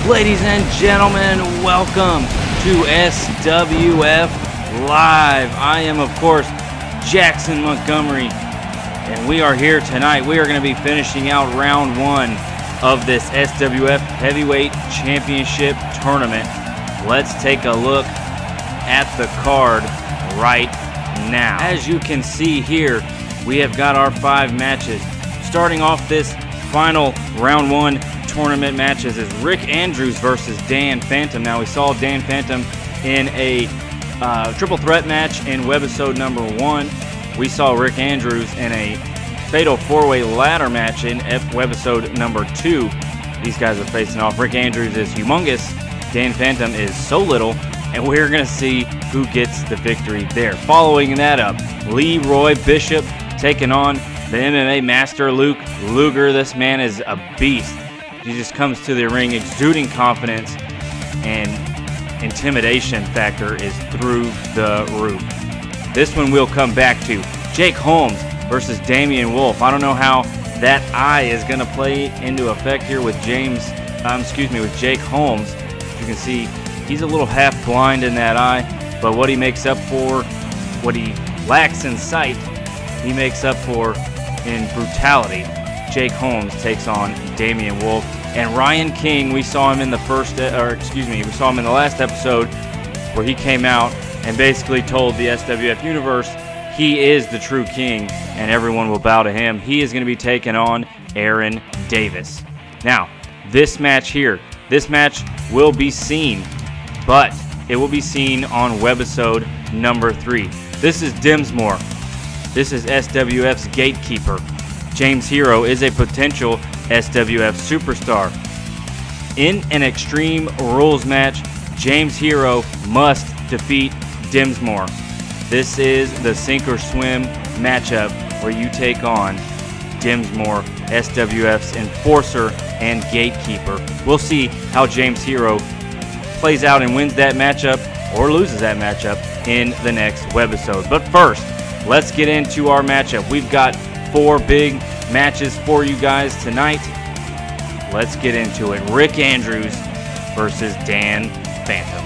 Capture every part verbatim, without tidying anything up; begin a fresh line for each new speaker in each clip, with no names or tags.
Ladies and gentlemen, welcome to S W F Live. I am, of course, Jackson Montgomery, and we are here tonight. We are going to be finishing out round one of this S W F Heavyweight Championship Tournament. Let's take a look at the card right now. As you can see here, we have got our five matches. Starting off this final round one tournament matches is Rick Andrews versus Dan Phantom. Now, we saw Dan Phantom in a uh, triple threat match in webisode number one. We saw Rick Andrews in a fatal four-way ladder match in webisode number two. These guys are facing off. Rick Andrews is humongous. Dan Phantom is so little, and we're going to see who gets the victory there. Following that up, Leroy Bishop taking on the M M A master Luke Luger. This man is a beast. He just comes to the ring exuding confidence, and intimidation factor is through the roof. This one we'll come back to. Jake Holmes versus Damian Wolf. I don't know how that eye is going to play into effect here with James, um, excuse me, with Jake Holmes. You can see he's a little half blind in that eye, but what he makes up for, what he lacks in sight, he makes up for in brutality. Jake Holmes takes on Damian Wolf. And Ryan King, we saw him in the first, or excuse me, we saw him in the last episode where he came out and basically told the S W F Universe he is the true king and everyone will bow to him. He is going to be taking on Aaron Davis. Now, this match here, this match will be seen, but it will be seen on webisode number three. This is Dimsmore. This is S W F's gatekeeper. James Hero is a potential S W F superstar. In an Extreme Rules match, James Hero must defeat Dimsmore. This is the sink or swim matchup where you take on Dimsmore, S W F's enforcer and gatekeeper. We'll see how James Hero plays out and wins that matchup or loses that matchup in the next webisode. But first, let's get into our matchup. We've got four big matches for you guys tonight. Let's get into it. Rick Andrews versus Dan Phantom.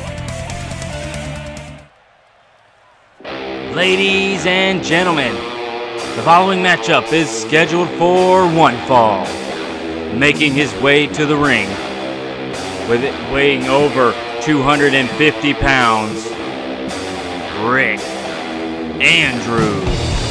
Ladies and gentlemen, the following matchup is scheduled for one fall. Making his way to the ring, with it weighing over two hundred fifty pounds, Rick Andrews.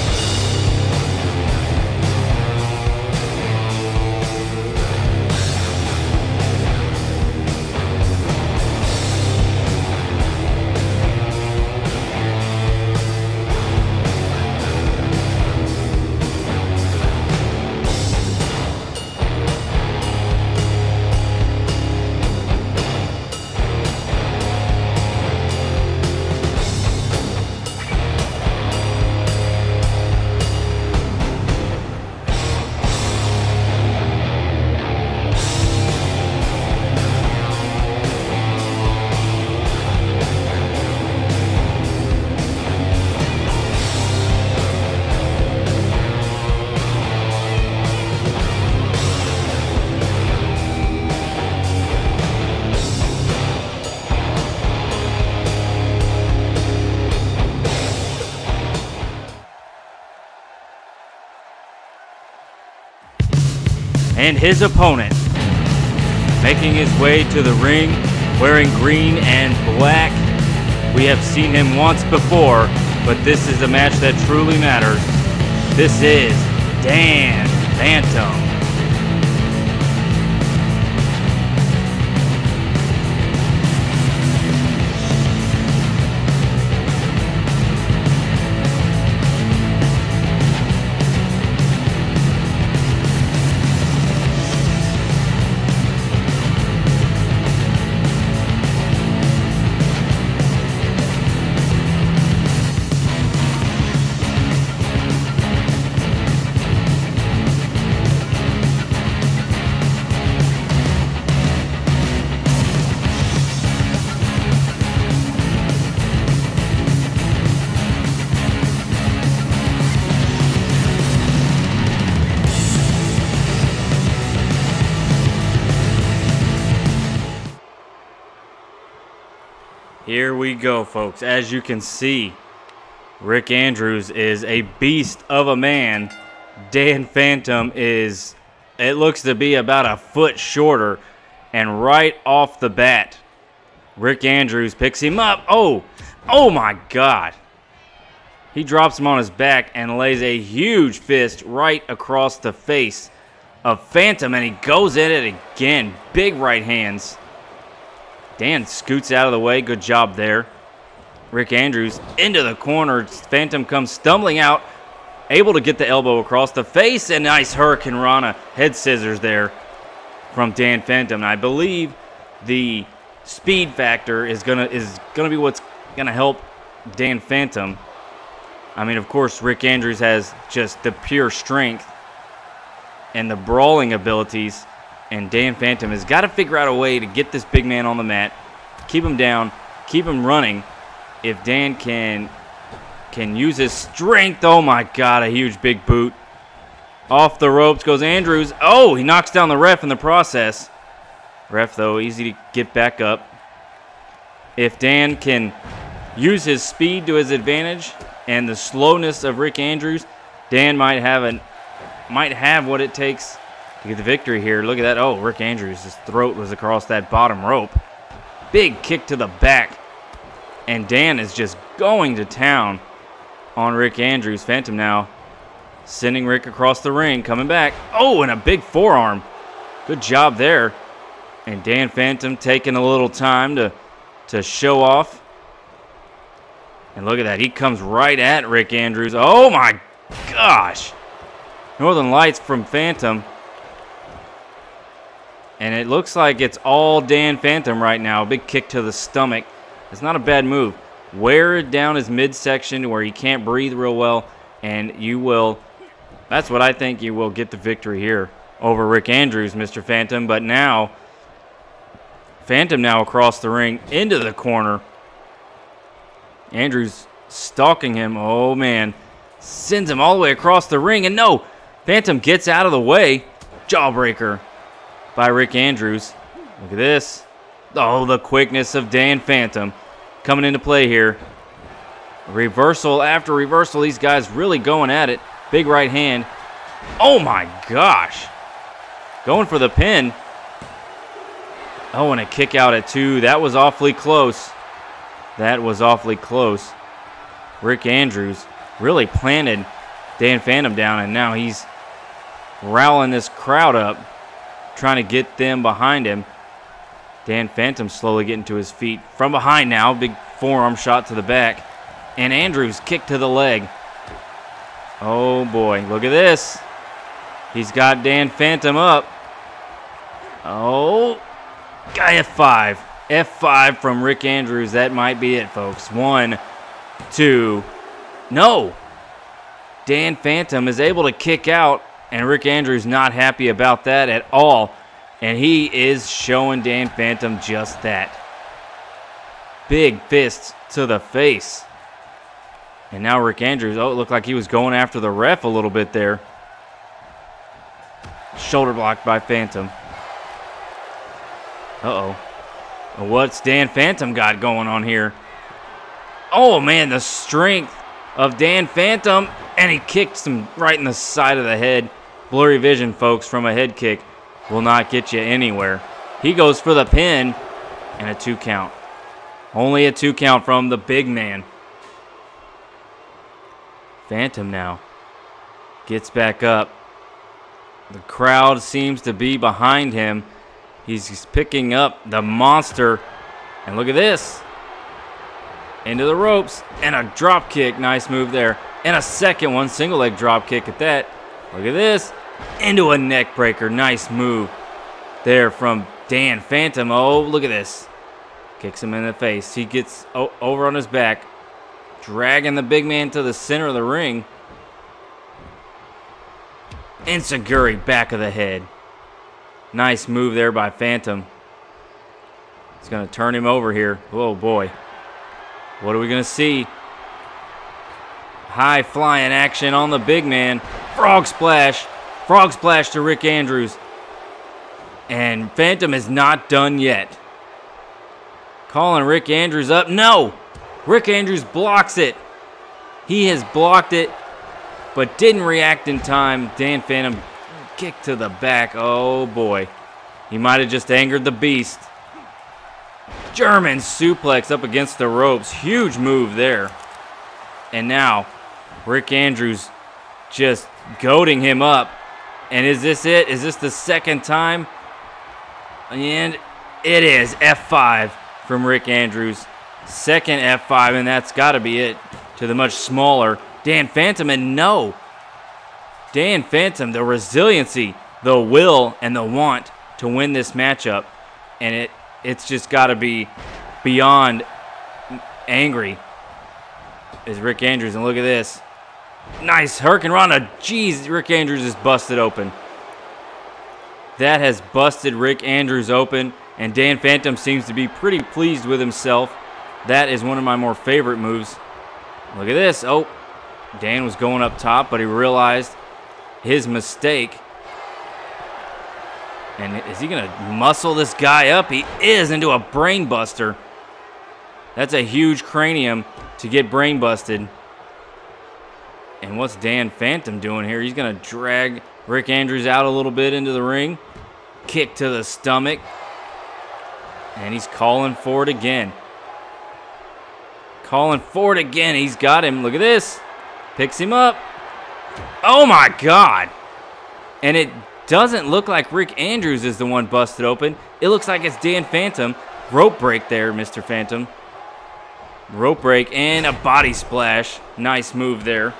And his opponent, making his way to the ring, wearing green and black. We have seen him once before, but this is a match that truly matters. This is Dan Phantom. Here we go, folks. As you can see, Rick Andrews is a beast of a man. Dan Phantom is, it looks to be about a foot shorter. And right off the bat, Rick Andrews picks him up. Oh, oh my God. He drops him on his back and lays a huge fist right across the face of Phantom. And he goes at it again. Big right hands. Dan scoots out of the way. Good job there. Rick Andrews into the corner. Phantom comes stumbling out. Able to get the elbow across the face. And nice Hurricane Rana head scissors there from Dan Phantom. And I believe the speed factor is gonna is gonna be what's gonna help Dan Phantom. I mean, of course, Rick Andrews has just the pure strength and the brawling abilities. And Dan Phantom has got to figure out a way to get this big man on the mat, keep him down, keep him running. If Dan can can use his strength, oh my God, a huge big boot. Off the ropes goes Andrews. Oh, he knocks down the ref in the process. Ref, though, easy to get back up. If Dan can use his speed to his advantage and the slowness of Rick Andrews, Dan might have an might have what it takes to get the victory here. Look at that. Oh, Rick Andrews, his throat was across that bottom rope. Big kick to the back. And Dan is just going to town on Rick Andrews. Phantom now sending Rick across the ring, coming back. Oh, and a big forearm. Good job there. And Dan Phantom taking a little time to, to show off. And look at that. He comes right at Rick Andrews. Oh, my gosh. Northern Lights from Phantom. And it looks like it's all Dan Phantom right now. Big kick to the stomach. It's not a bad move. Wear it down his midsection where he can't breathe real well. And you will, that's what I think you will get the victory here over Rick Andrews, Mister Phantom. But now, Phantom now across the ring into the corner. Andrews stalking him. Oh, man. Sends him all the way across the ring. And no, Phantom gets out of the way. Jawbreaker by Rick Andrews. Look at this. Oh, the quickness of Dan Phantom coming into play here. Reversal after reversal. These guys really going at it. Big right hand. Oh, my gosh. Going for the pin. Oh, and a kick out at two. That was awfully close. That was awfully close. Rick Andrews really planted Dan Phantom down, and now he's rallying this crowd up, trying to get them behind him. Dan Phantom slowly getting to his feet. From behind now, big forearm shot to the back. And Andrews kick to the leg. Oh boy, look at this. He's got Dan Phantom up. Oh, guy F five. F five from Rick Andrews. That might be it, folks. One, two. No. Dan Phantom is able to kick out, and Rick Andrews not happy about that at all. And he is showing Dan Phantom just that. Big fist to the face. And now Rick Andrews, oh, it looked like he was going after the ref a little bit there. Shoulder blocked by Phantom. Uh-oh. What's Dan Phantom got going on here? Oh, man, the strength of Dan Phantom. And he kicks him right in the side of the head. Blurry vision, folks, from a head kick will not get you anywhere. He goes for the pin and a two count. Only a two count from the big man. Phantom now gets back up. The crowd seems to be behind him. He's picking up the monster. And look at this. Into the ropes. And a drop kick. Nice move there. And a second one. Single leg drop kick at that. Look at this. Into a neck breaker. Nice move there from Dan Phantom. Oh, look at this. Kicks him in the face. He gets over on his back. Dragging the big man to the center of the ring. Enziguri back of the head. Nice move there by Phantom. He's going to turn him over here. Oh, boy. What are we going to see? High flying action on the big man. Frog splash. Frog splash to Rick Andrews. And Phantom is not done yet. Calling Rick Andrews up. No! Rick Andrews blocks it. He has blocked it, but didn't react in time. Dan Phantom kick to the back. Oh boy. He might have just angered the beast. German suplex up against the ropes. Huge move there. And now, Rick Andrews just goading him up. And is this it? Is this the second time? And it is. F five from Rick Andrews. Second F five, and that's got to be it to the much smaller Dan Phantom. And no. Dan Phantom, the resiliency, the will, and the want to win this matchup. And it it's just got to be beyond angry. Is Rick Andrews, and look at this. Nice Hurricane Rana. Jeez, Rick Andrews is busted open. That has busted Rick Andrews open, and Dan Phantom seems to be pretty pleased with himself. That is one of my more favorite moves. Look at this. Oh, Dan was going up top, but he realized his mistake. And is he going to muscle this guy up? He is, into a brain buster. That's a huge cranium to get brain busted. And what's Dan Phantom doing here? He's going to drag Rick Andrews out a little bit into the ring. Kick to the stomach. And he's calling for it again. Calling for it again. He's got him. Look at this. Picks him up. Oh my God. And it doesn't look like Rick Andrews is the one busted open. It looks like it's Dan Phantom. Rope break there, Mister Phantom. Rope break and a body splash. Nice move there.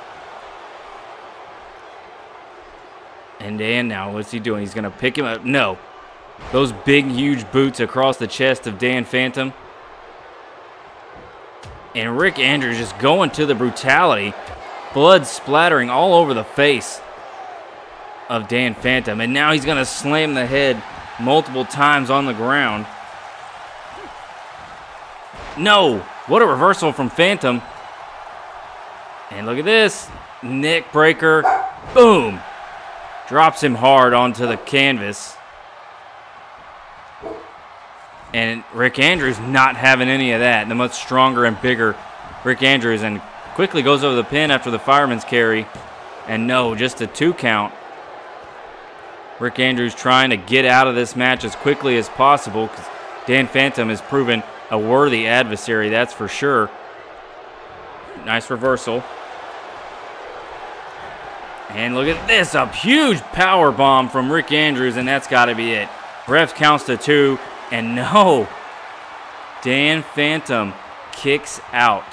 And Dan now, what's he doing? He's going to pick him up. No. Those big, huge boots across the chest of Dan Phantom. And Rick Andrews just going to the brutality. Blood splattering all over the face of Dan Phantom. And now he's going to slam the head multiple times on the ground. No. What a reversal from Phantom. And look at this. Neck breaker. Boom. Drops him hard onto the canvas. And Rick Andrews not having any of that. The much stronger and bigger Rick Andrews. And quickly goes over the pin after the fireman's carry. And no, just a two count. Rick Andrews trying to get out of this match as quickly as possible, because Dan Phantom has proven a worthy adversary, that's for sure. Nice reversal. And look at this, a huge power bomb from Rick Andrews, and that's got to be it. Ref counts to two, and no. Dan Phantom kicks out.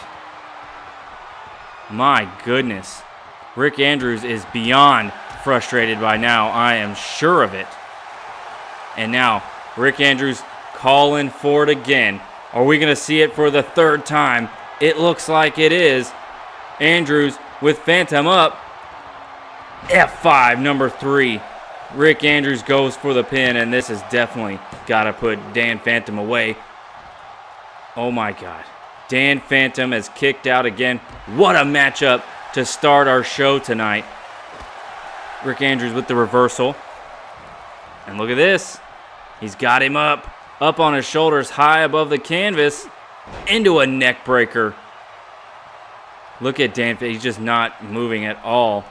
My goodness. Rick Andrews is beyond frustrated by now. I am sure of it. And now, Rick Andrews calling for it again. Are we going to see it for the third time? It looks like it is. Andrews with Phantom up. F five, number three. Rick Andrews goes for the pin, and this has definitely got to put Dan Phantom away. Oh my God. Dan Phantom has kicked out again. What a matchup to start our show tonight. Rick Andrews with the reversal. And look at this. He's got him up. Up on his shoulders, high above the canvas. Into a neck breaker. Look at Dan. He's just not moving at all.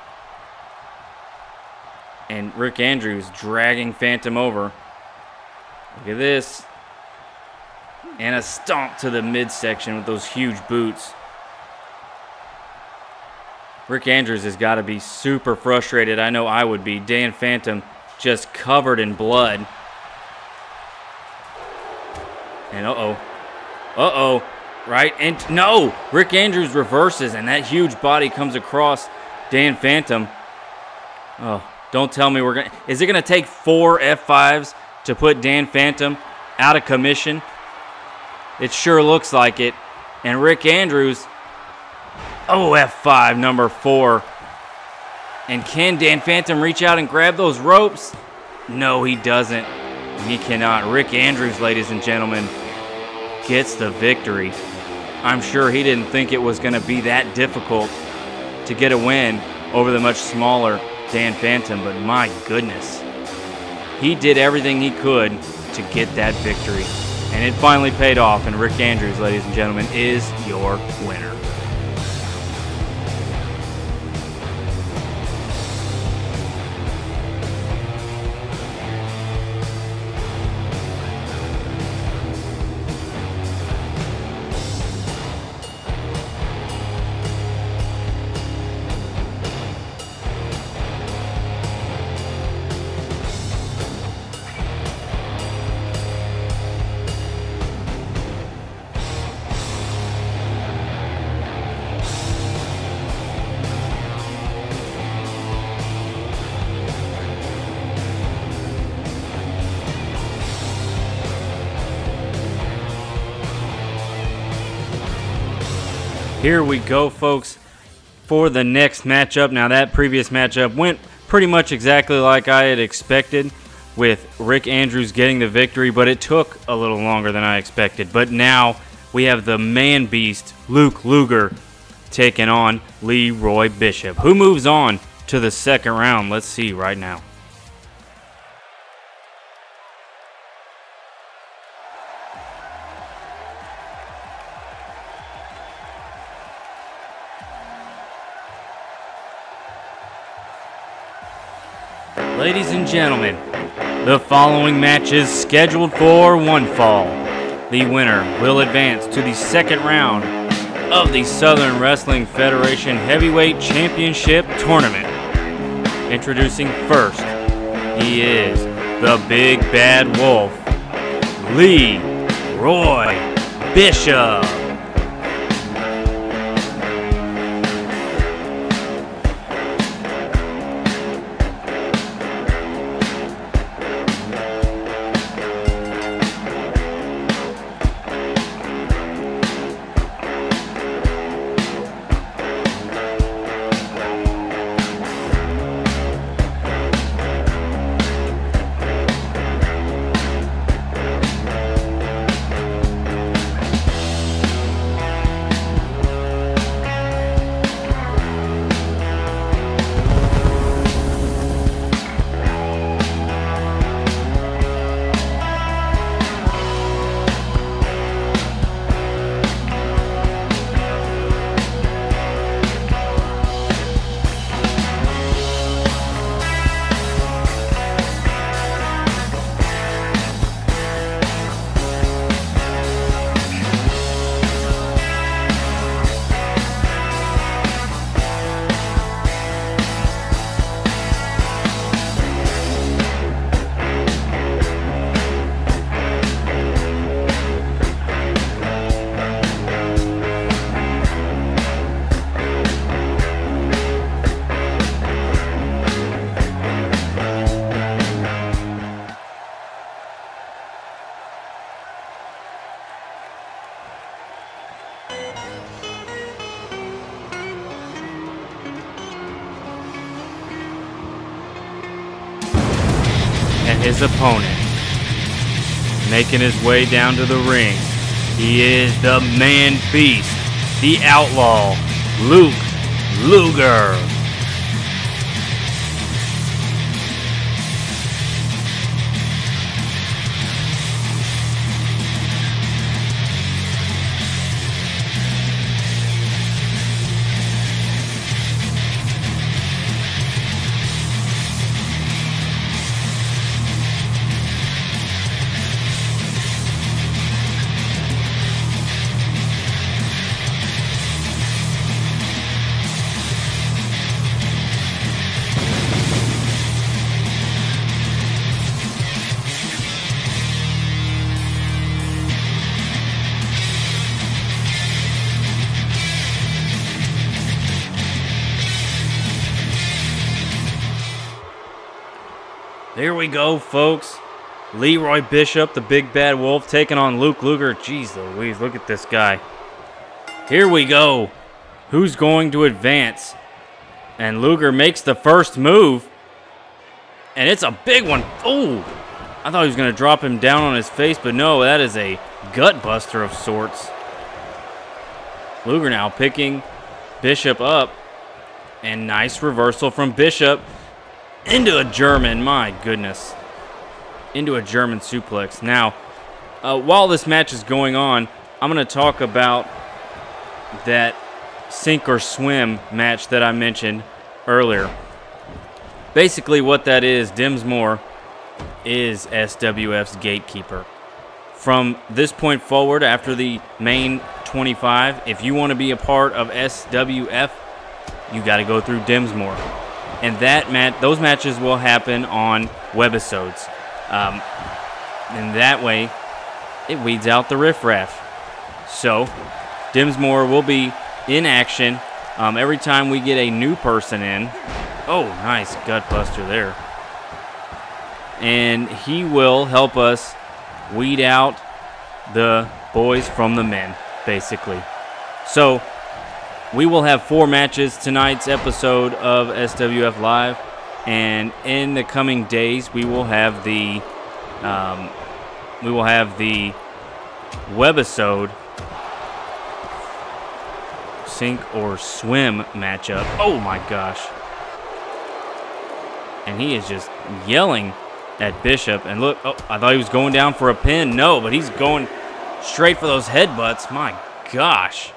And Rick Andrews dragging Phantom over. Look at this. And a stomp to the midsection with those huge boots. Rick Andrews has got to be super frustrated. I know I would be. Dan Phantom just covered in blood. And uh-oh. Uh-oh. Right? And no! Rick Andrews reverses, and that huge body comes across Dan Phantom. Oh, don't tell me we're going to... Is it going to take four F fives to put Dan Phantom out of commission? It sure looks like it. And Rick Andrews... Oh, F five, number four. And can Dan Phantom reach out and grab those ropes? No, he doesn't. He cannot. Rick Andrews, ladies and gentlemen, gets the victory. I'm sure he didn't think it was going to be that difficult to get a win over the much smaller Dan Phantom, but my goodness. He did everything he could to get that victory. And it finally paid off, and Rick Andrews, ladies and gentlemen, is your winner. Here we go, folks, for the next matchup. Now, that previous matchup went pretty much exactly like I had expected, with Rick Andrews getting the victory, but it took a little longer than I expected. But now we have the man beast, Luke Luger, taking on Leroy Bishop. Who moves on to the second round? Let's see right now. Ladies and gentlemen, the following match is scheduled for one fall. The winner will advance to the second round of the Southern Wrestling Federation Heavyweight Championship Tournament. Introducing first, he is the Big Bad Wolf, Leroy Bishop. His opponent, making his way down to the ring, he is the man beast, the outlaw, Luke Luger. Here we go, folks. Leroy Bishop, the Big Bad Wolf, taking on Luke Luger. Jeez Louise, look at this guy. Here we go. Who's going to advance? And Luger makes the first move. And it's a big one. Oh, I thought he was going to drop him down on his face, but no, that is a gut buster of sorts. Luger now picking Bishop up. And nice reversal from Bishop. Into a German, my goodness. Into a German suplex. Now, uh, while this match is going on, I'm going to talk about that sink or swim match that I mentioned earlier. Basically what that is, Dinsmore is S W F's gatekeeper. From this point forward, after the main twenty-five, if you want to be a part of S W F, you got to go through Dinsmore. And that mat those matches will happen on webisodes. Um, and that way, it weeds out the riffraff. So, Dinsmore will be in action um, every time we get a new person in. Oh, nice gut buster there. And he will help us weed out the boys from the men, basically. So, we will have four matches tonight's episode of S W F Live, and in the coming days, we will have the um, we will have the webisode sink or swim matchup. Oh my gosh! And he is just yelling at Bishop. And look, oh, I thought he was going down for a pin. No, but he's going straight for those headbutts. My gosh.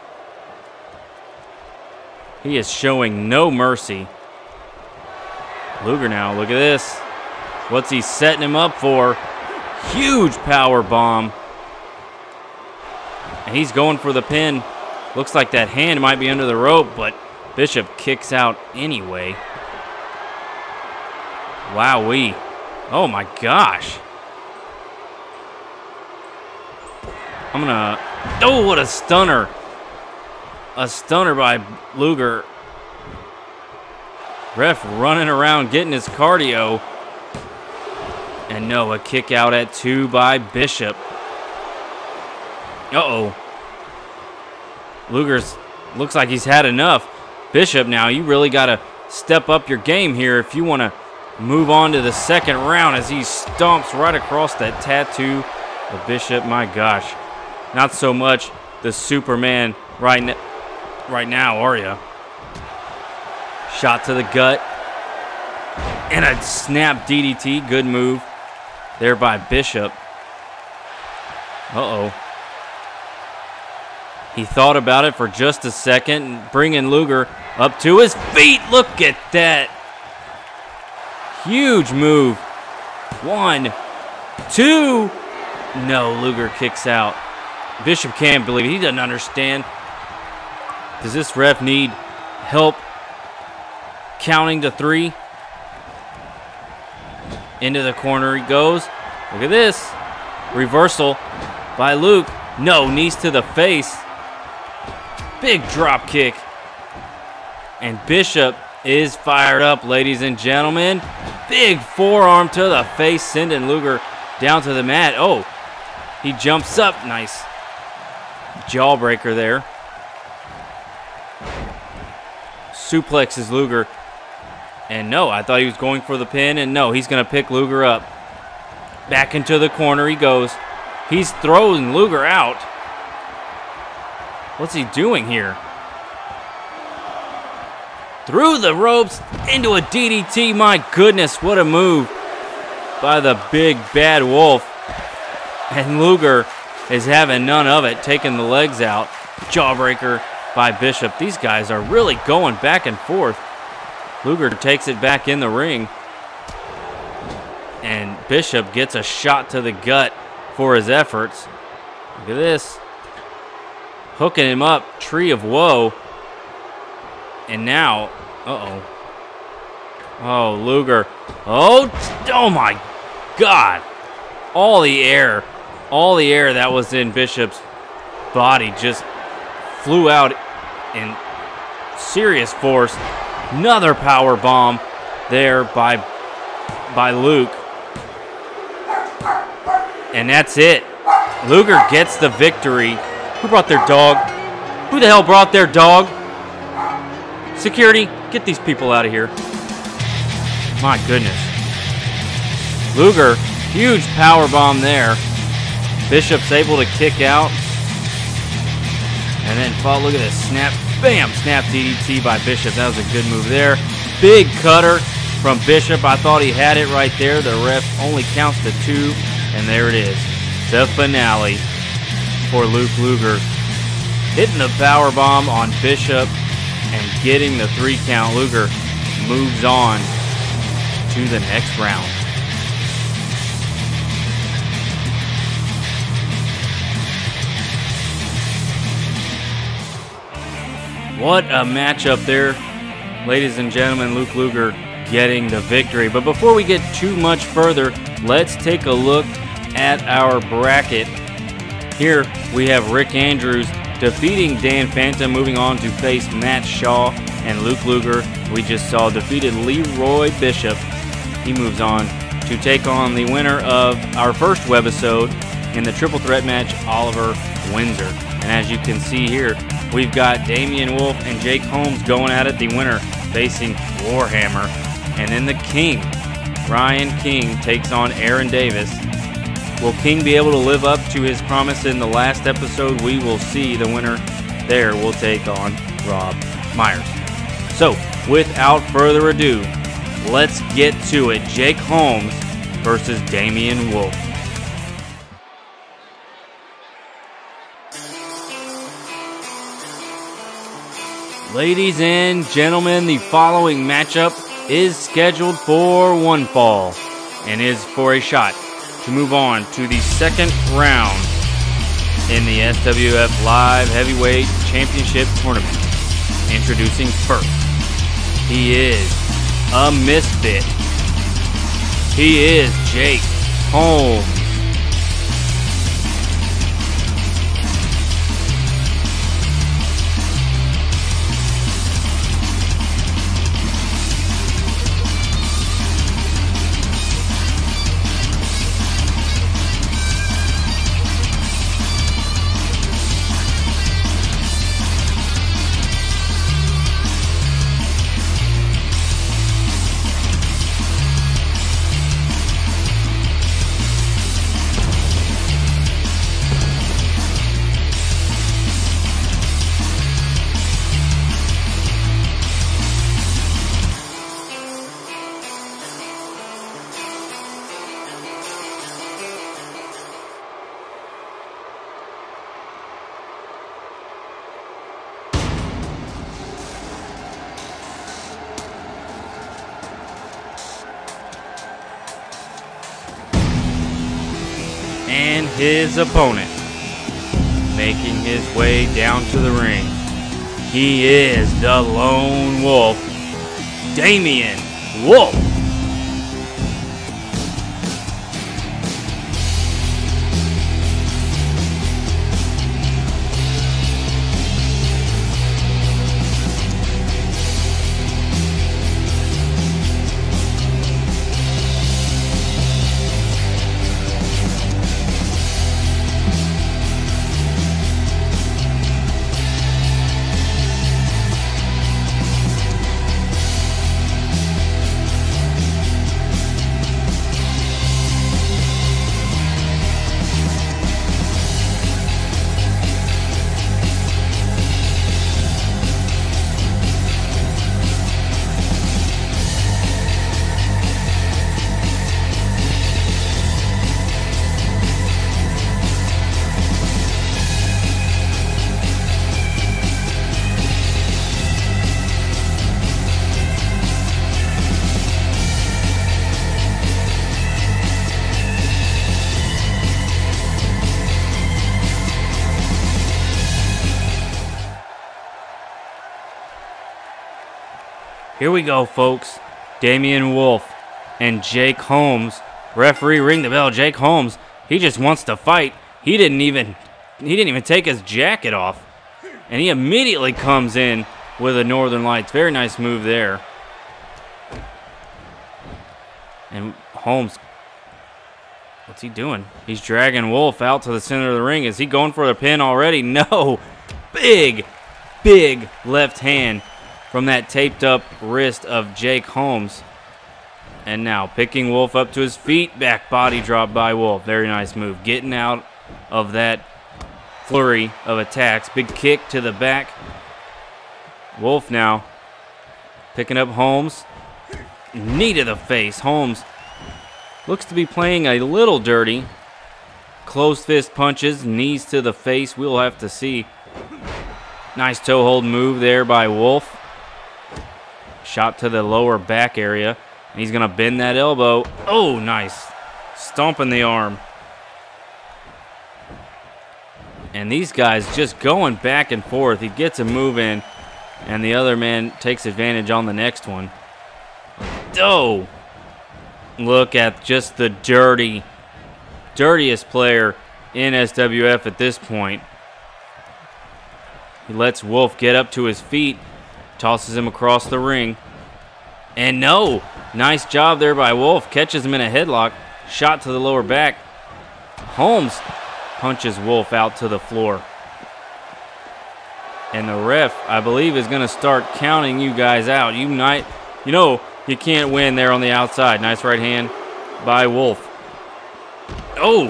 He is showing no mercy. Luger now, look at this. What's he setting him up for? Huge power bomb. And he's going for the pin. Looks like that hand might be under the rope, but Bishop kicks out anyway. Wowee. Oh my gosh. I'm gonna... Oh, what a stunner. A stunner by Luger. Ref running around getting his cardio. And no, a kick out at two by Bishop. Uh-oh. Luger's looks like he's had enough. Bishop, now you really got to step up your game here if you want to move on to the second round, as he stomps right across that tattoo of Bishop. My gosh. Not so much the Superman right, n right now, are you? Shot to the gut. And a snap D D T. Good move there by Bishop. Uh-oh. He thought about it for just a second, bringing Luger up to his feet. Look at that. Huge move. One, two. No, Luger kicks out. Bishop can't believe it. He doesn't understand. Does this ref need help counting to three? Into the corner he goes. Look at this. Reversal by Luke. No, knees to the face. Big drop kick. And Bishop is fired up, ladies and gentlemen. Big forearm to the face, sending Luger down to the mat. Oh, he jumps up. Nice jawbreaker there. Suplexes Luger. And no, I thought he was going for the pin. And no, he's going to pick Luger up. Back into the corner he goes. He's throwing Luger out. What's he doing here? Through the ropes into a D D T. My goodness, what a move by the big bad wolf. And Luger is having none of it, taking the legs out. Jawbreaker by Bishop. These guys are really going back and forth. Luger takes it back in the ring. And Bishop gets a shot to the gut for his efforts. Look at this. Hooking him up. Tree of Woe. And now, uh-oh. Oh, Luger. Oh, oh my God. All the air, all the air that was in Bishop's body just flew out in serious force. Another power bomb there by, by Luke. And that's it. Luger gets the victory. Who brought their dog? Who the hell brought their dog? Security, get these people out of here. My goodness. Luger, huge power bomb there. Bishop's able to kick out. And then, follow, look at this snap. Bam! Snap D D T by Bishop. That was a good move there. Big cutter from Bishop. I thought he had it right there. The ref only counts to two. And there it is. the finale for Luke Luger. Hitting the power bomb on Bishop and getting the three count. Luger moves on to the next round. What a matchup there, ladies and gentlemen. Luke Luger getting the victory. But before we get too much further, let's take a look at our bracket. Here we have Rick Andrews defeating Dan Phantom, moving on to face Matt Shaw, and Luke Luger, we just saw, defeated Leroy Bishop. He moves on to take on the winner of our first webisode in the triple threat match, Oliver Windsor. And as you can see here, we've got Damian Wolf and Jake Holmes going at it, the winner facing Warhammer. And then the King, Ryan King, takes on Aaron Davis. Will King be able to live up to his promise in the last episode? We will see. The winner there will take on Rob Myers. So, without further ado, let's get to it. Jake Holmes versus Damian Wolf. Ladies and gentlemen, the following matchup is scheduled for one fall and is for a shot to move on to the second round in the S W F Live Heavyweight Championship Tournament. Introducing first, he is a misfit. He is Jake Holmes. And his opponent, making his way down to the ring, he is the Lone Wolf, Damian Wolf. Here we go, folks. Damian Wolf and Jake Holmes. Referee, ring the bell. Jake Holmes, he just wants to fight. He didn't even he didn't even take his jacket off. And he immediately comes in with a Northern Lights. Very nice move there. And Holmes, what's he doing? He's dragging Wolf out to the center of the ring. Is he going for the pin already? No. Big, big left hand from that taped up wrist of Jake Holmes. And now picking Wolf up to his feet. Back body drop by Wolf. Very nice move. Getting out of that flurry of attacks. Big kick to the back. Wolf now picking up Holmes. Knee to the face. Holmes looks to be playing a little dirty. closed fist punches, knees to the face. We'll have to see. Nice toe hold move there by Wolf. Shot to the lower back area. And he's going to bend that elbow. Oh, nice. Stomping the arm. And these guys just going back and forth. He gets a move in, and the other man takes advantage on the next one. Oh! Look at just the dirty, dirtiest player in S W F at this point. He lets Wolf get up to his feet, tosses him across the ring. And no! Nice job there by Wolf. Catches him in a headlock. Shot to the lower back. Holmes punches Wolf out to the floor. And the ref, I believe, is going to start counting you guys out. You might, you know, you can't win there on the outside. Nice right hand by Wolf. Oh!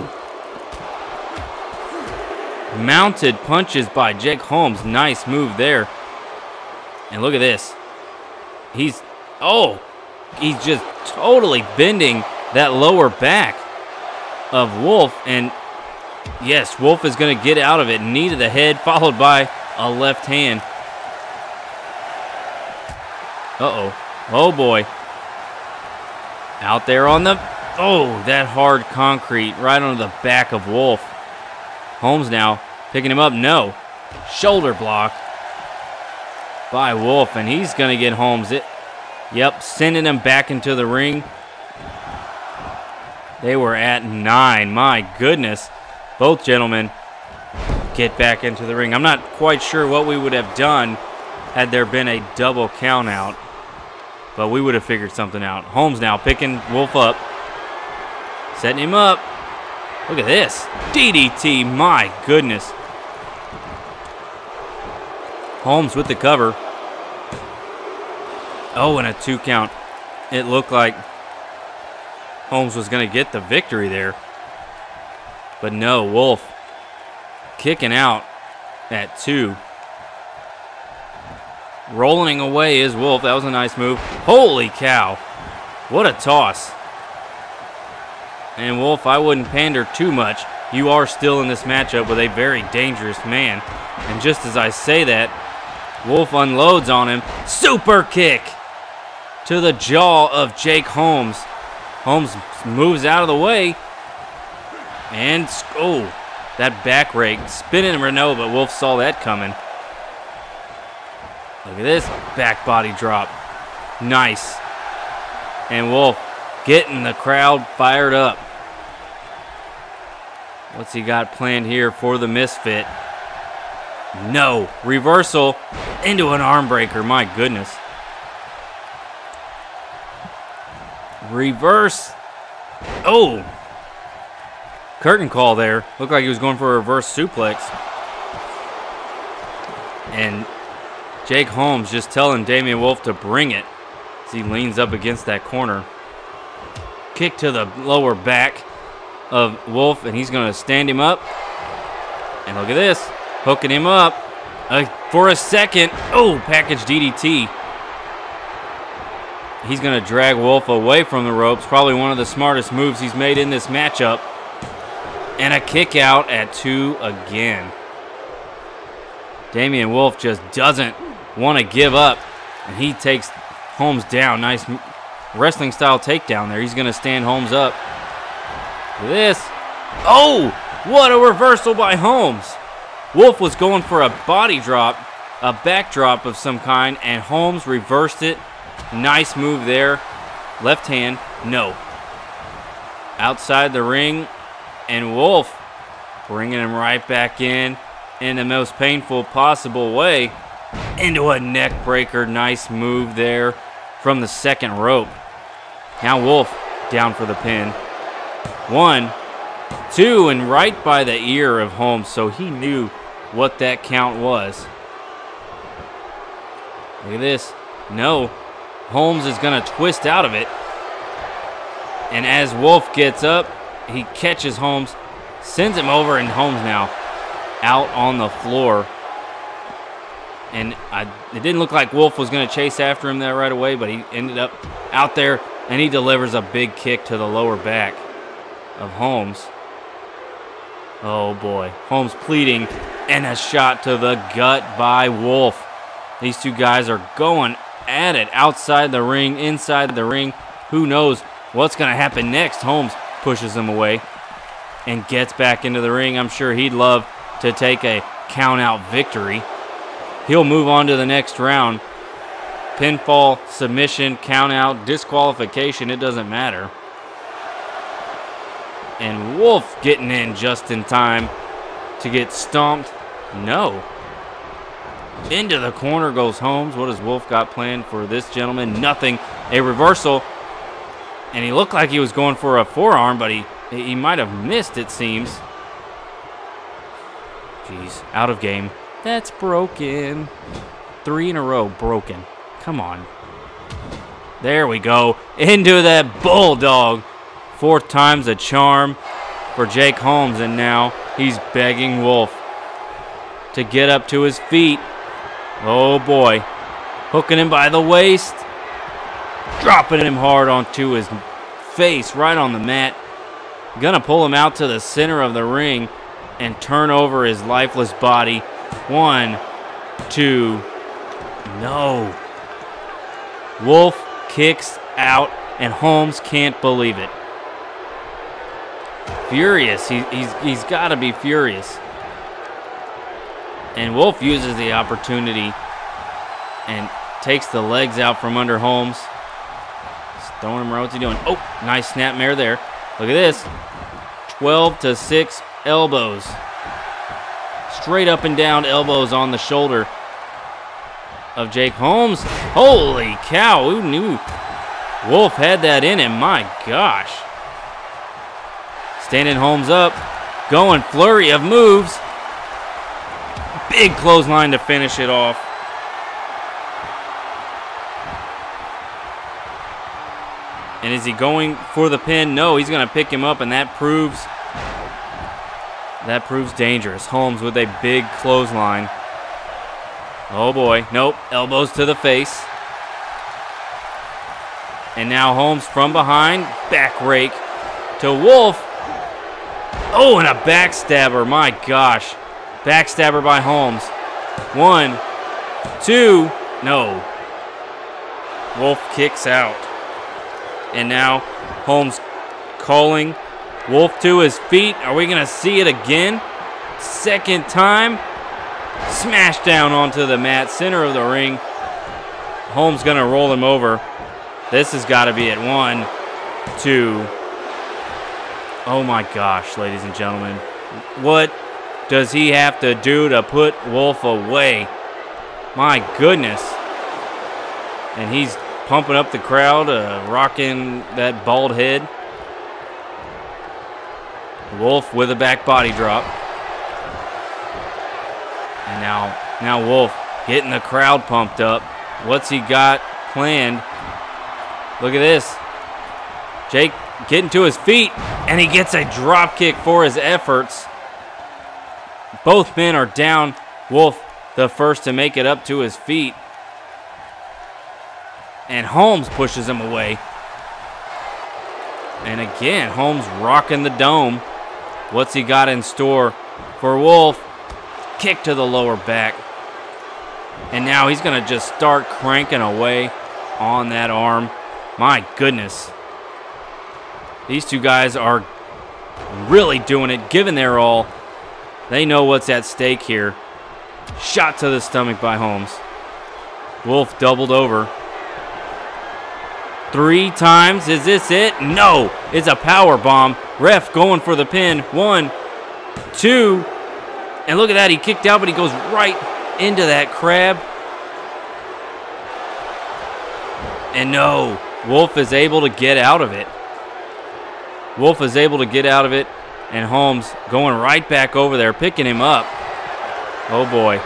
Mounted punches by Jake Holmes. Nice move there. And look at this. He's, oh, he's just totally bending that lower back of Wolf. And yes, Wolf is going to get out of it. Knee to the head, followed by a left hand. Uh-oh. Oh, boy. Out there on the, oh, that hard concrete right on the back of Wolf. Holmes now picking him up. No. Shoulder block by Wolf, and he's going to get Holmes. It, yep, sending him back into the ring. They were at nine. My goodness. Both gentlemen get back into the ring. I'm not quite sure what we would have done had there been a double count out, but we would have figured something out. Holmes now picking Wolf up, setting him up. Look at this. D D T, my goodness. Holmes with the cover. Oh, and a two count. It looked like Holmes was going to get the victory there. But no, Wolf kicking out at two. Rolling away is Wolf. That was a nice move. Holy cow. What a toss. And Wolf, I wouldn't pander too much. You are still in this matchup with a very dangerous man. And just as I say that, Wolf unloads on him. Super kick to the jaw of Jake Holmes. Holmes moves out of the way. And, oh, that back rake. Spinning Renault, but Wolf saw that coming. Look at this back body drop. Nice. And Wolf getting the crowd fired up. What's he got planned here for the misfit? No. Reversal into an arm breaker. My goodness. Reverse. Oh. Curtain call there. Looked like he was going for a reverse suplex. And Jake Holmes just telling Damian Wolf to bring it as he leans up against that corner. Kick to the lower back of Wolf, and he's going to stand him up. And look at this. Hooking him up uh, for a second. Oh, package D D T. He's going to drag Wolf away from the ropes. Probably one of the smartest moves he's made in this matchup. And a kick out at two again. Damian Wolf just doesn't want to give up. And he takes Holmes down. Nice wrestling style takedown there. He's going to stand Holmes up. Look at this. Oh, what a reversal by Holmes. Wolf was going for a body drop, a backdrop of some kind, and Holmes reversed it. Nice move there. Left hand, no. Outside the ring, and Wolf bringing him right back in in the most painful possible way into a neck breaker. Nice move there from the second rope. Now Wolf down for the pin. One, two, and right by the ear of Holmes, so he knew what that count was. Look at this. No. Holmes is going to twist out of it. And as Wolf gets up, he catches Holmes, sends him over, and Holmes now out on the floor. And I, it didn't look like Wolf was going to chase after him there right away, but he ended up out there, and he delivers a big kick to the lower back of Holmes. Oh boy, Holmes pleading, and a shot to the gut by Wolf. These two guys are going at it outside the ring, inside the ring. Who knows what's going to happen next? Holmes pushes him away and gets back into the ring. I'm sure he'd love to take a count-out victory. He'll move on to the next round. Pinfall, submission, count-out, disqualification, it doesn't matter. And Wolf getting in just in time to get stomped. No. Into the corner goes Holmes. What has Wolf got planned for this gentleman? Nothing. A reversal. And he looked like he was going for a forearm, but he, he might have missed, it seems. Jeez, out of game. That's broken. Three in a row broken. Come on. There we go. Into that bulldog. Fourth time's a charm for Jake Holmes, and now he's begging Wolf to get up to his feet. Oh boy. Hooking him by the waist. Dropping him hard onto his face, right on the mat. Gonna pull him out to the center of the ring and turn over his lifeless body. One, two, no. Wolf kicks out, and Holmes can't believe it. Furious. He, he's he's got to be furious. And Wolf uses the opportunity and takes the legs out from under Holmes. He's throwing him around. What's he doing? Oh, nice snapmare there. Look at this. twelve to six elbows. Straight up and down elbows on the shoulder of Jake Holmes. Holy cow. Who knew Wolf had that in him? My gosh. Standing Holmes up. Going flurry of moves. Big clothesline to finish it off. And is he going for the pin? No, he's going to pick him up, and that proves that proves dangerous. Holmes with a big clothesline. Oh boy, nope, elbows to the face. And now Holmes from behind, back rake to Wolf. Oh, and a backstabber, my gosh. Backstabber by Holmes. One, two, no. Wolf kicks out. And now Holmes calling Wolf to his feet. Are we going to see it again? Second time. Smash down onto the mat, center of the ring. Holmes going to roll him over. This has got to be it. One, two. Oh my gosh, ladies and gentlemen. What does he have to do to put Wolf away? My goodness. And he's pumping up the crowd, uh, rocking that bald head. Wolf with a back body drop. And now, now Wolf getting the crowd pumped up. What's he got planned? Look at this. Jake getting to his feet, and he gets a drop kick for his efforts. Both men are down. Wolf the first to make it up to his feet. And Holmes pushes him away. And again, Holmes rocking the dome. What's he got in store for Wolf? Kick to the lower back. And now he's going to just start cranking away on that arm. My goodness. These two guys are really doing it, giving their all. They know what's at stake here. Shot to the stomach by Holmes. Wolf doubled over. Three times. Is this it? No. It's a power bomb. Ref going for the pin. One, two. And look at that. He kicked out, but he goes right into that crab. And no. Wolf is able to get out of it. Wolf is able to get out of it. And Holmes going right back over there, picking him up. Oh boy.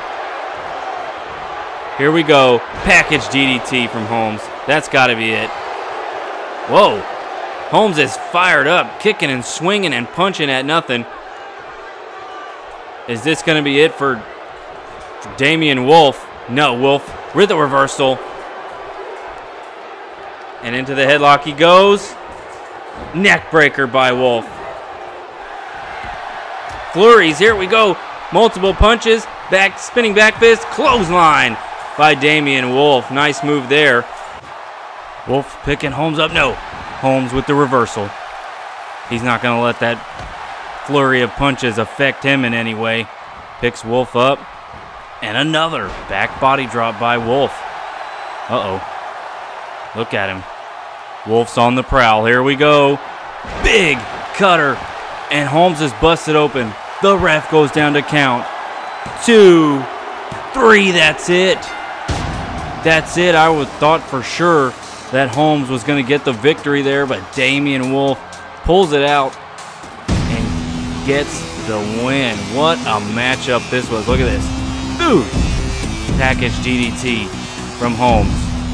Here we go. Package D D T from Holmes. That's got to be it. Whoa. Holmes is fired up, kicking and swinging and punching at nothing. Is this going to be it for Damian Wolf? No, Wolf with a reversal. And into the headlock he goes. Neck breaker by Wolf. flurries. Here we go. Multiple punches. Back, spinning back fist. Clothesline by Damian Wolf. Nice move there. Wolf picking Holmes up. No. Holmes with the reversal. He's not going to let that flurry of punches affect him in any way. Picks Wolf up. And another back body drop by Wolf. Uh-oh. Look at him. Wolf's on the prowl. Here we go. Big cutter. And Holmes is busted open. The ref goes down to count. Two. Three. That's it. That's it. I would thought for sure that Holmes was going to get the victory there, but Damian Wolf pulls it out and gets the win. What a matchup this was. Look at this. Ooh. Package D D T from Holmes.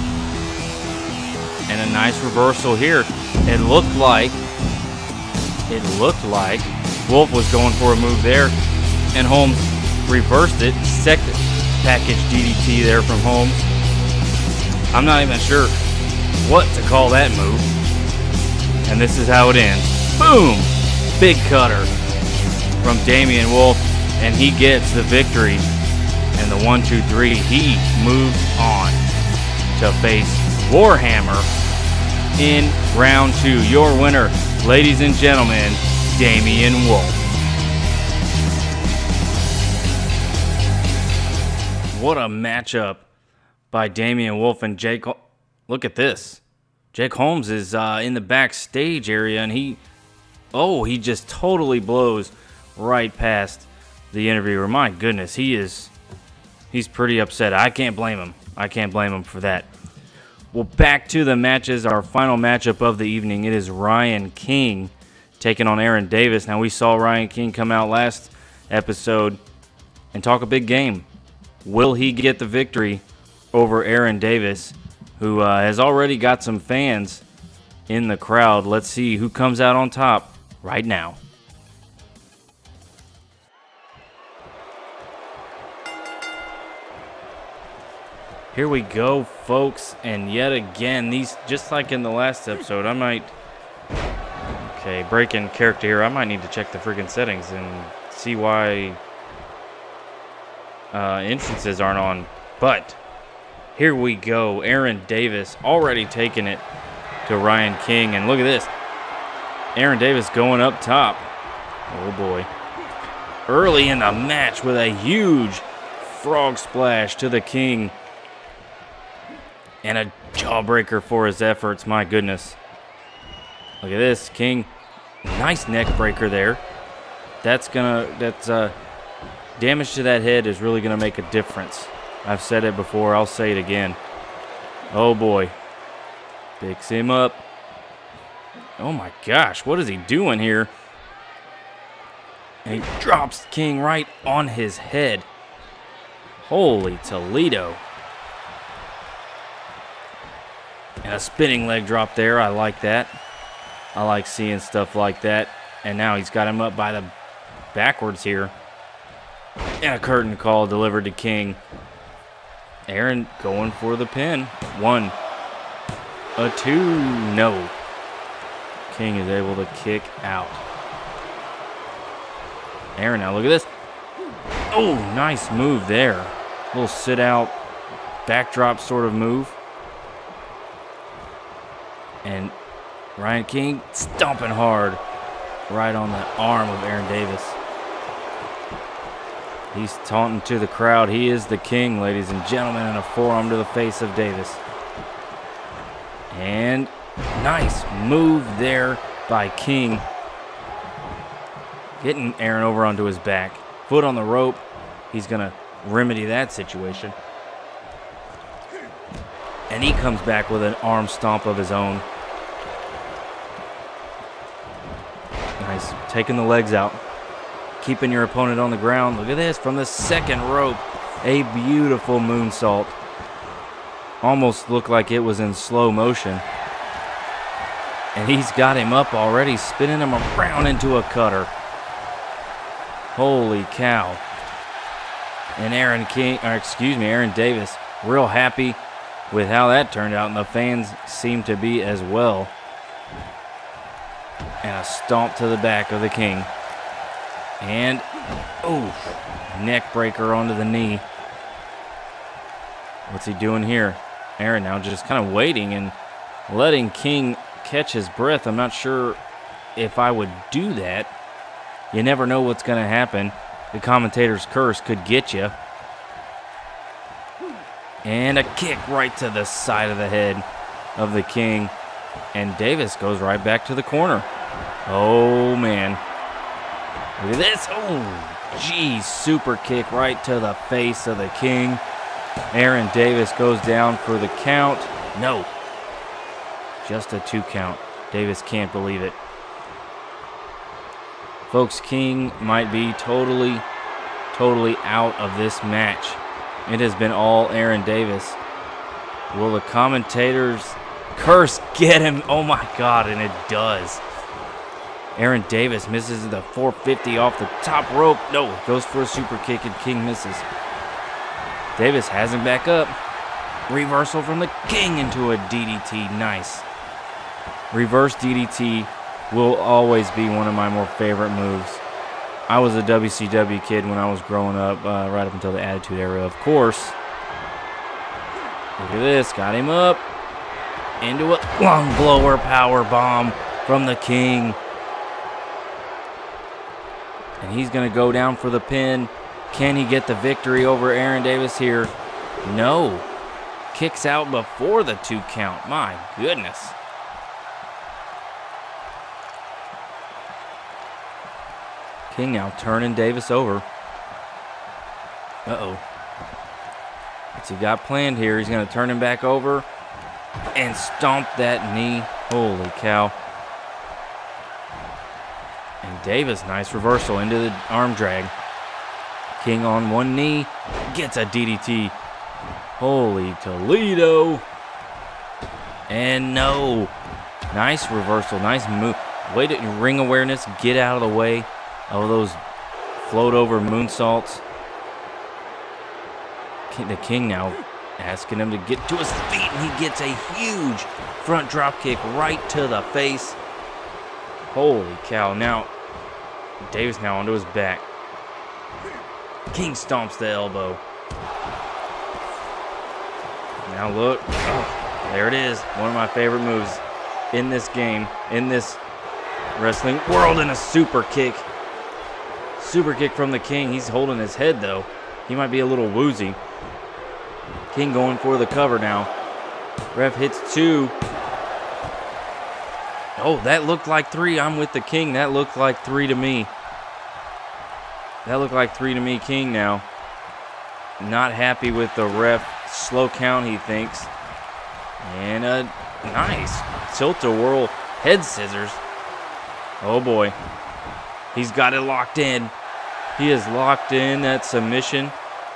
And a nice reversal here. It looked like, it looked like Wolf was going for a move there, and Holmes reversed it. Second package D D T there from Holmes. I'm not even sure what to call that move. And this is how it ends. Boom! Big cutter from Damian Wolf, and he gets the victory. And the one, two, three, he moves on to face Warhammer in round two. Your winner, ladies and gentlemen, Damian Wolf. What a matchup by Damian Wolf and Jake. Look at this. Jake Holmes is uh, in the backstage area, and he, oh, he just totally blows right past the interviewer. My goodness, he is, he's pretty upset. I can't blame him. I can't blame him for that. Well, back to the matches. Our final matchup of the evening. It is Ryan King taking on Aaron Davis. Now, we saw Ryan King come out last episode and talk a big game. Will he get the victory over Aaron Davis, who uh, has already got some fans in the crowd? Let's see who comes out on top right now. Here we go, folks, and yet again, these, just like in the last episode, I might, okay, break in character here. I might need to check the freaking settings and see why uh, entrances aren't on, but here we go. Aaron Davis already taking it to Ryan King, and look at this. Aaron Davis going up top. Oh, boy. Early in the match with a huge frog splash to the King. And a jawbreaker for his efforts. My goodness. Look at this. King. Nice neck breaker there. That's gonna, that's, uh, damage to that head is really gonna make a difference. I've said it before. I'll say it again. Oh, boy. Picks him up. Oh, my gosh. What is he doing here? And he drops King right on his head. Holy Toledo. And a spinning leg drop there. I like that. I like seeing stuff like that. And now he's got him up by the backwards here. And a curtain call delivered to King. Aaron going for the pin. One. A two. No. King is able to kick out. Aaron, now look at this. Oh, nice move there. A little sit out, backdrop sort of move. And Ryan King stomping hard right on the arm of Aaron Davis. He's taunting to the crowd. He is the King, ladies and gentlemen, and a forearm to the face of Davis. And nice move there by King. Getting Aaron over onto his back. Foot on the rope. He's going to remedy that situation. And he comes back with an arm stomp of his own. Nice. Taking the legs out. Keeping your opponent on the ground. Look at this. From the second rope. A beautiful moonsault. Almost looked like it was in slow motion. And he's got him up already. Spinning him around into a cutter. Holy cow. And Aaron King, or excuse me, Aaron Davis, real happy with how that turned out, and the fans seem to be as well. And a stomp to the back of the King. And, oh, neck breaker onto the knee. What's he doing here? Aaron now just kind of waiting and letting King catch his breath. I'm not sure if I would do that. You never know what's going to happen. The commentator's curse could get you. And a kick right to the side of the head of the King. And Davis goes right back to the corner. Oh, man. Look at this. Oh, geez. Super kick right to the face of the King. Aaron Davis goes down for the count. No. Just a two count. Davis can't believe it. Folks, King might be totally, totally out of this match. It has been all Aaron Davis. Will the commentators curse get him? Oh my God, and it does. Aaron Davis misses the four fifty off the top rope. No, goes for a super kick and King misses. Davis has him back up. Reversal from the King into a D D T. Nice. Reverse D D T will always be one of my more favorite moves. I was a W C W kid when I was growing up, uh, right up until the Attitude Era, of course. Look at this. Got him up. Into a long blower power bomb from the King. And he's going to go down for the pin. Can he get the victory over Aaron Davis here? No. Kicks out before the two count. My goodness. King now turning Davis over. Uh-oh. What's he got planned here? He's going to turn him back over and stomp that knee. Holy cow. And Davis, nice reversal into the arm drag. King on one knee, gets a D D T. Holy Toledo. And no. Nice reversal, nice move. Way to ring awareness, get out of the way of those float over moonsaults. The King now asking him to get to his feet, and he gets a huge front drop kick right to the face. Holy cow. Now, Davis now onto his back. King stomps the elbow. Now look. Oh, there it is. One of my favorite moves in this game, in this wrestling world, and a super kick. Super kick from the King. He's holding his head, though. He might be a little woozy. King going for the cover now. Ref hits two. Oh, that looked like three. I'm with the King. That looked like three to me. That looked like three to me. King now. Not happy with the ref. Slow count, he thinks. And a nice tilt-a-whirl head scissors. Oh, boy. He's got it locked in. He is locked in that submission.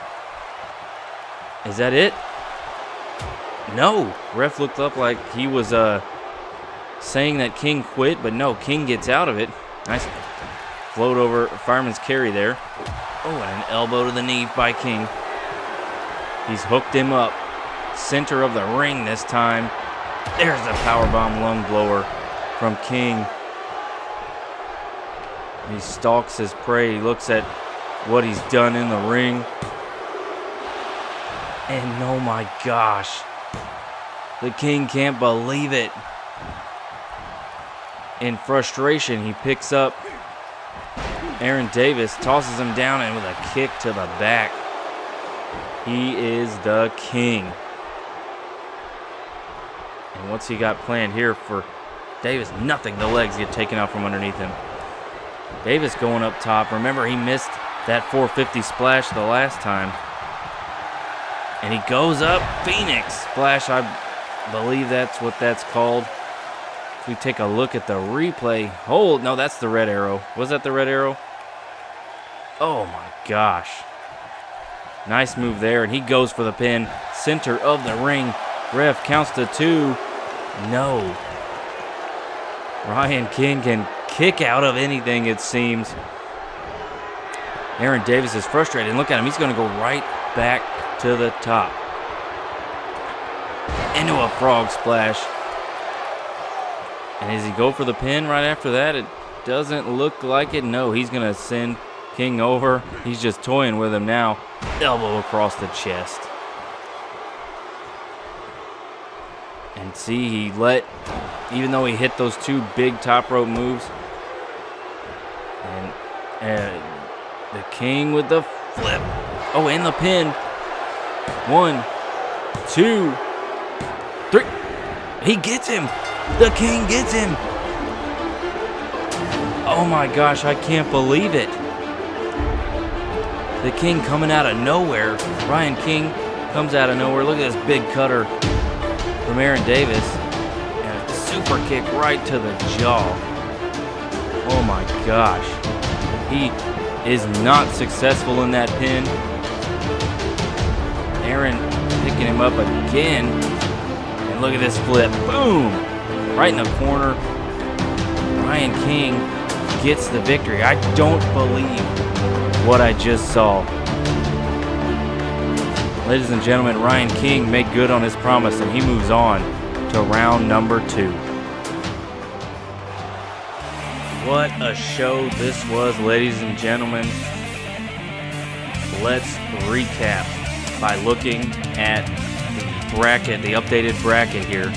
Is that it? No. Ref looked up like he was uh, saying that King quit, but no, King gets out of it. Nice float over fireman's carry there. Oh, and an elbow to the knee by King. He's hooked him up. Center of the ring this time. There's the powerbomb lung blower from King. He stalks his prey. He looks at what he's done in the ring. And oh my gosh. The King can't believe it. In frustration, he picks up Aaron Davis, tosses him down, and with a kick to the back. He is the King. And what's he got planned here for Davis? Nothing. The legs get taken out from underneath him. Davis going up top. Remember, he missed that four fifty splash the last time. And he goes up. Phoenix splash. I believe that's what that's called. If we take a look at the replay. Hold. No, that's the red arrow. Was that the red arrow? Oh, my gosh. Nice move there. And he goes for the pin. Center of the ring. Ref counts to two. No. Ryan King can kick out of anything, it seems. Aaron Davis is frustrated. Look at him. He's going to go right back to the top. Into a frog splash. And does he go for the pin right after that? It doesn't look like it. No, he's going to send King over. He's just toying with him now. Elbow across the chest. And see, he let, even though he hit those two big top rope moves. And, and the King with the flip. Oh, and the pin. One, two, three. He gets him. The King gets him. Oh my gosh, I can't believe it. The King coming out of nowhere. Ryan King comes out of nowhere. Look at this big cutter from Aaron Davis. And a super kick right to the jaw. Oh my gosh. He is not successful in that pin. Aaron picking him up again. And look at this flip. Boom! Right in the corner. Ryan King gets the victory. I don't believe what I just saw. Ladies and gentlemen, Ryan King made good on his promise, and he moves on to round number two. What a show this was, ladies and gentlemen. Let's recap by looking at the bracket, the updated bracket here.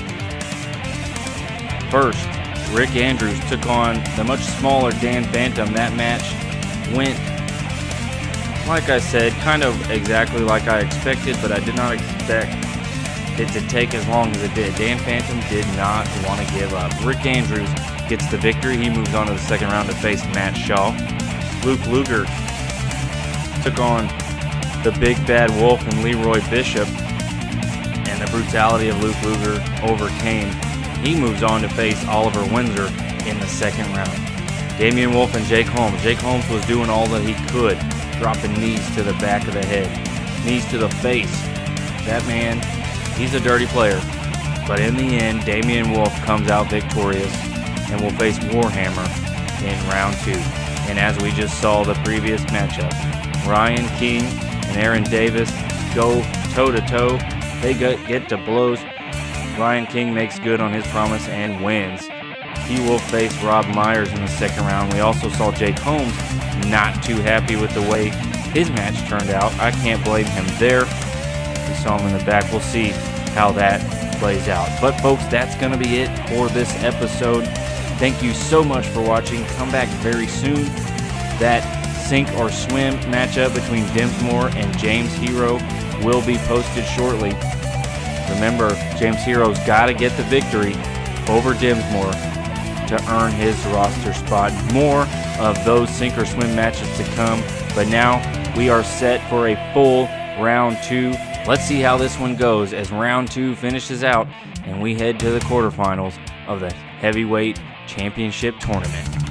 First, Rick Andrews took on the much smaller Dan Phantom. That match went, like I said, kind of exactly like I expected, but I did not expect it to take as long as it did. Dan Phantom did not want to give up. Rick Andrews gets the victory. He moves on to the second round to face Matt Shaw. Luke Luger took on the Big Bad Wolf and Leroy Bishop, and the brutality of Luke Luger overcame. He moves on to face Oliver Windsor in the second round. Damian Wolf and Jake Holmes. Jake Holmes was doing all that he could, dropping knees to the back of the head, knees to the face. That man, he's a dirty player. But in the end, Damian Wolf comes out victorious and will face Warhammer in round two. And as we just saw the previous matchup, Ryan King and Aaron Davis go toe-to-toe. They get to blows. Ryan King makes good on his promise and wins. He will face Rob Myers in the second round. We also saw Jake Holmes not too happy with the way his match turned out. I can't blame him there. We saw him in the back. We'll see how that plays out. But folks, that's going to be it for this episode. Thank you so much for watching. Come back very soon. That sink or swim matchup between Dinsmore and James Hero will be posted shortly. Remember, James Hero's got to get the victory over Dinsmore to earn his roster spot. More of those sink or swim matches to come, but now we are set for a full round two. Let's see how this one goes as round two finishes out and we head to the quarterfinals of the Heavyweight Championship Tournament.